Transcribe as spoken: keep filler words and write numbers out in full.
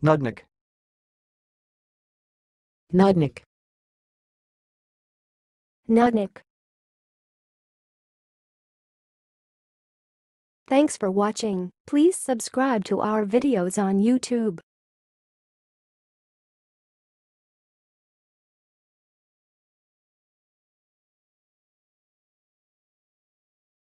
nudnick, nudnick, nudnick. Thanks for watching. Please subscribe to our videos on YouTube.